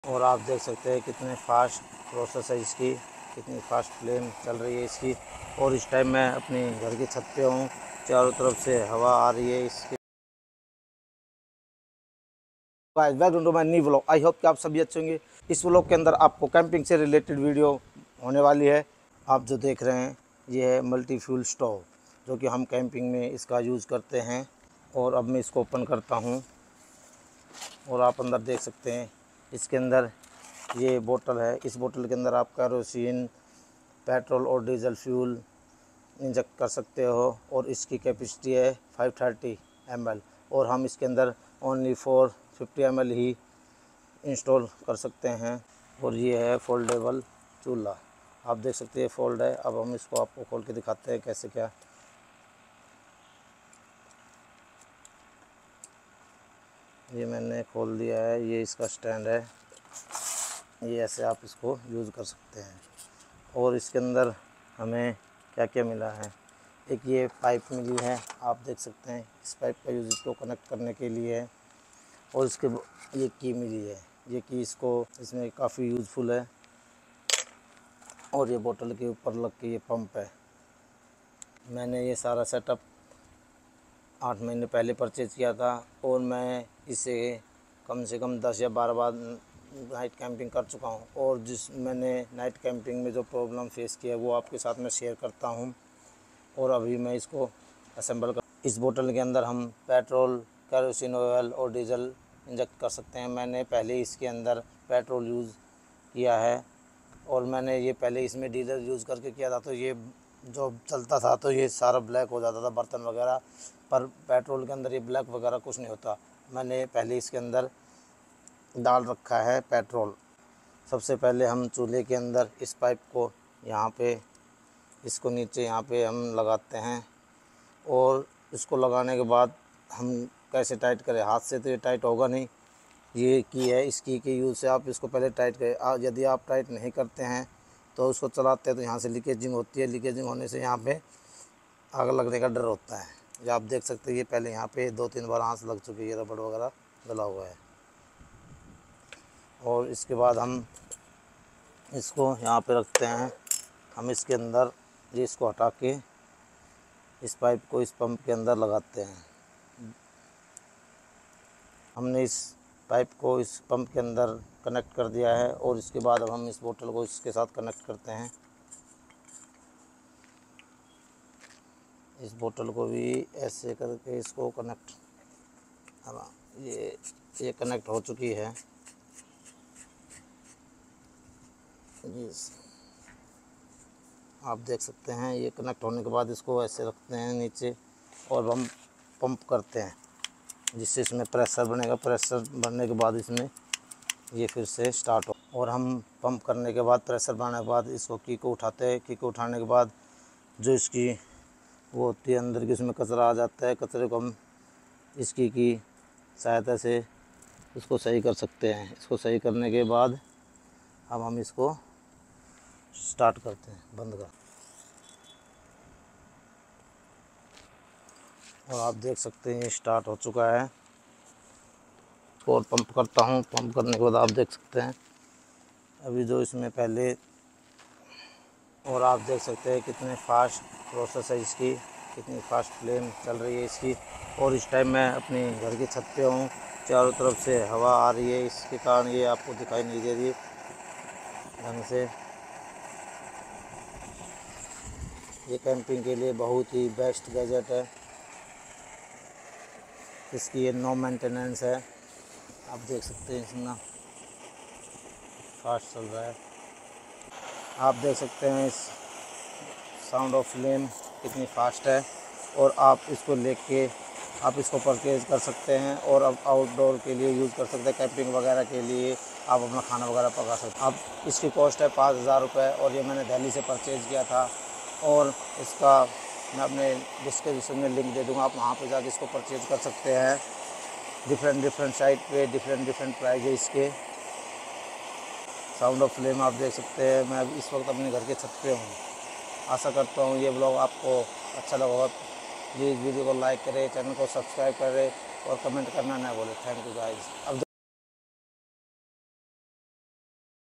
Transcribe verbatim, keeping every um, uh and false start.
और आप देख सकते हैं कितने फास्ट प्रोसेस है इसकी, कितनी फास्ट फ्लेम चल रही है इसकी। और इस टाइम मैं अपनी घर की छत पे हूँ, चारों तरफ से हवा आ रही है इसकी। Guys welcome to my new vlog. I hope कि आप सभी अच्छे होंगे। इस व्लॉग के अंदर आपको कैंपिंग से रिलेटेड वीडियो होने वाली है। आप जो देख रहे हैं ये है मल्टी फ्यूल स्टोव, जो कि हम कैंपिंग में इसका यूज़ करते हैं। और अब मैं इसको ओपन करता हूँ और आप अंदर देख सकते हैं इसके अंदर ये बोतल है। इस बोतल के अंदर आप केरोसिन, पेट्रोल और डीजल फ्यूल इंजेक्ट कर सकते हो। और इसकी कैपेसिटी है फाइव थर्टी एम एल, और हम इसके अंदर only four fifty M L ही इंस्टॉल कर सकते हैं। और ये है फोल्डेबल चूल्हा, आप देख सकते हैं फोल्ड है। अब हम इसको आपको खोल के दिखाते हैं कैसे क्या। ये मैंने खोल दिया है, ये इसका स्टैंड है। ये ऐसे आप इसको यूज़ कर सकते हैं। और इसके अंदर हमें क्या क्या मिला है, एक ये पाइप मिली है, आप देख सकते हैं। इस पाइप का यूज़ इसको कनेक्ट करने के लिए है। और इसके ये की मिली है, ये की इसको इसमें काफ़ी यूज़फुल है। और ये बोतल के ऊपर लग के ये पंप है। मैंने ये सारा सेटअप आठ महीने पहले परचेज़ किया था, और मैं इसे कम से कम दस या बारह बार नाइट कैंपिंग कर चुका हूँ। और जिस मैंने नाइट कैंपिंग में जो प्रॉब्लम फेस किया है वो आपके साथ में शेयर करता हूँ। और अभी मैं इसको असेंबल कर इस बोतल के अंदर हम पेट्रोल, केरोसिन ऑयल और डीजल इंजेक्ट कर सकते हैं। मैंने पहले इसके अंदर पेट्रोल यूज़ किया है, और मैंने ये पहले इसमें डीजल यूज़ करके किया था, तो ये जो चलता था तो ये सारा ब्लैक हो जाता था बर्तन वगैरह, पर पेट्रोल के अंदर ये ब्लैक वगैरह कुछ नहीं होता। मैंने पहले इसके अंदर डाल रखा है पेट्रोल। सबसे पहले हम चूल्हे के अंदर इस पाइप को यहाँ पे, इसको नीचे यहाँ पे हम लगाते हैं। और इसको लगाने के बाद हम कैसे टाइट करें, हाथ से तो ये टाइट होगा नहीं। ये की है, इस की के यूज़ से आप इसको पहले टाइट करें। यदि आप टाइट नहीं करते हैं तो उसको चलाते हैं तो यहाँ से लीकेजिंग होती है। लीकेजिंग होने से यहाँ पे आग लगने का डर होता है। ये आप देख सकते हैं, ये पहले यहाँ पे दो तीन बार आंच लग चुकी है, रबड़ वगैरह गला हुआ है। और इसके बाद हम इसको यहाँ पे रखते हैं। हम इसके अंदर ये इसको हटा के इस पाइप को इस पंप के अंदर लगाते हैं। हमने इस पाइप को इस पंप के अंदर कनेक्ट कर दिया है। और इसके बाद अब हम इस बोतल को इसके साथ कनेक्ट करते हैं। इस बोतल को भी ऐसे करके इसको कनेक्ट, अब ये ये कनेक्ट हो चुकी है। आप देख सकते हैं ये कनेक्ट होने के बाद इसको ऐसे रखते हैं नीचे, और हम पंप करते हैं जिससे इसमें प्रेशर बनेगा। प्रेशर बनने के बाद इसमें ये फिर से स्टार्ट हो। और हम पंप करने के बाद, प्रेशर बढ़ने के बाद इसको की को उठाते हैं। की को उठाने के बाद जो इसकी वो होती है अंदर की, उसमें कचरा आ जाता है। कचरे को हम इसकी की सहायता से इसको सही कर सकते हैं। इसको सही करने के बाद अब हम इसको स्टार्ट करते हैं, बंद कर। और आप देख सकते हैं ये स्टार्ट हो चुका है। और पंप करता हूँ, पंप करने के बाद आप देख सकते हैं अभी जो इसमें पहले, और आप देख सकते हैं कितने फास्ट प्रोसेस है इसकी, कितनी फास्ट फ्लेम चल रही है इसकी। और इस टाइम मैं अपनी घर की छत पे हूँ, चारों तरफ से हवा आ रही है, इसके कारण ये आपको दिखाई नहीं दे रही ढंग से। ये कैंपिंग के लिए बहुत ही बेस्ट गैजेट है। इसकी ये नो मेंटेनेंस है, आप देख सकते हैं इतना फास्ट चल रहा है। आप देख सकते हैं इस साउंड ऑफ फ्लेम कितनी फास्ट है। और आप इसको लेके आप इसको परचेज़ कर सकते हैं, और अब आउटडोर के लिए यूज़ कर सकते हैं। कैंपिंग वगैरह के लिए आप अपना खाना वगैरह पका सकते हैं। अब इसकी कॉस्ट है पाँच हज़ार रुपये, और ये मैंने दिल्ली से परचेज़ किया था। और इसका मैं अपने डिस्क्रिप्शन में लिंक दे दूँगा, आप वहाँ पर जाकर इसको परचेज़ कर सकते हैं। डिफरेंट डिफरेंट साइट पे डिफरेंट डिफरेंट प्राइस है इसके। साउंड ऑफ फ्लेम आप देख सकते हैं। मैं अभी इस वक्त अपने घर के छत पे हूँ। आशा करता हूँ ये व्लॉग आपको अच्छा लगा होगा। प्लीज़ वीडियो को लाइक करें, चैनल को सब्सक्राइब करें, और कमेंट करना ना भूलें। Thank you guys. अब